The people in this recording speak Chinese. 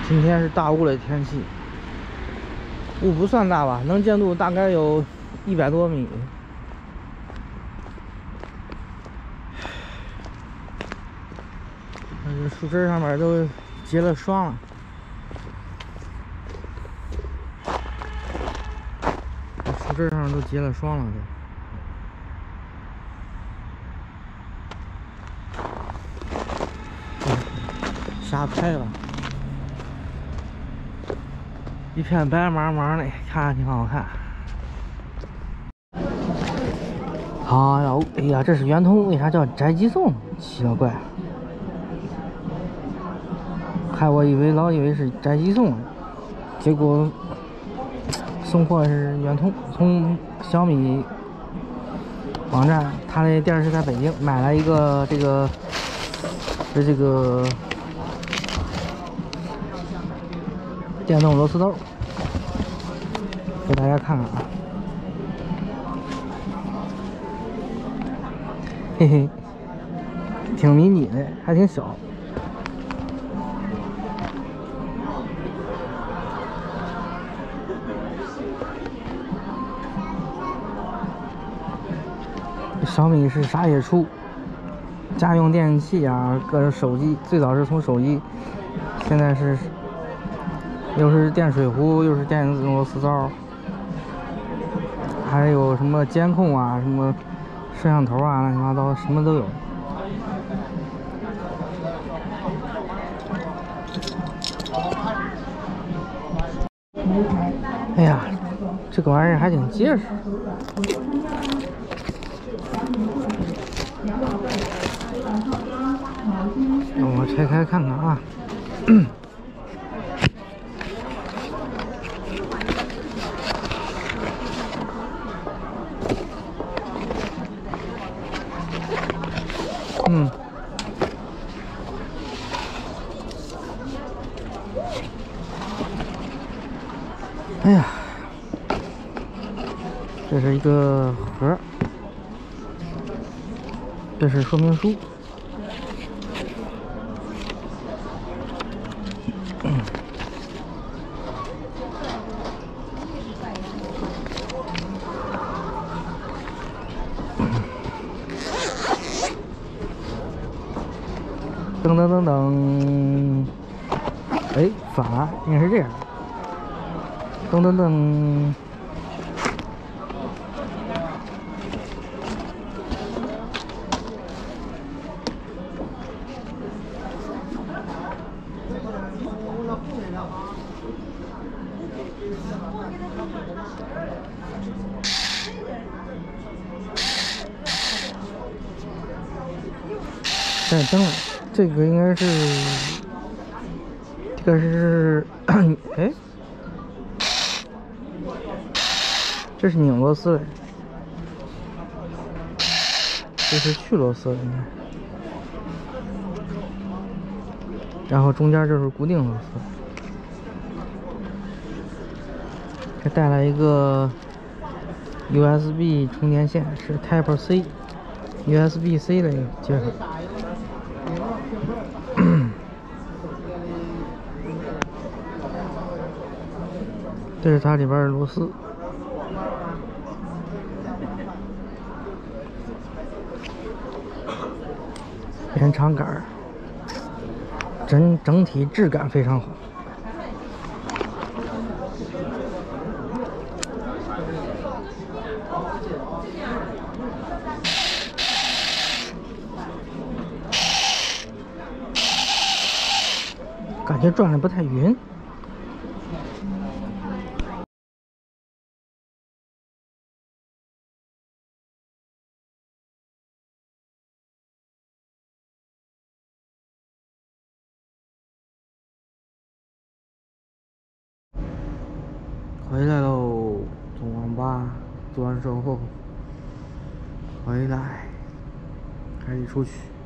今天是大雾的天气，雾不算大吧，能见度大概有100多米。这树枝上面都结了霜了。树枝上都结了霜了都。瞎拍了。一片白茫茫的，看着挺好看。哎呀，这是圆通，为啥叫宅急送？奇了怪，害我老以为是宅急送，结果送货是圆通，从小米网站，他的店是在北京，买了一个这个电动螺丝豆，给大家看看啊，嘿嘿，挺迷你的，还挺小。小米是啥也出，家用电器啊，各种手机，最早是从手机，现在是。又是电水壶，又是电子螺丝刀，还有什么监控啊，什么摄像头啊，乱七八糟，什么都有。哎呀，这个玩意儿还挺结实。让我拆开看看啊。哎呀，这是一个盒，这是说明书。噔噔噔噔，哎，反了，应该是这样。噔噔噔，带灯了，这个应该是，这个是，哎。这是拧螺丝的，这是去螺丝的，应该。然后中间就是固定螺丝。这带来一个 USB 充电线，是 Type C、USB-C 的一个接口。这是它里边的螺丝。延长杆，整体质感非常好。感觉转的不太匀。回来喽，从网吧做完售后回来，开始出去。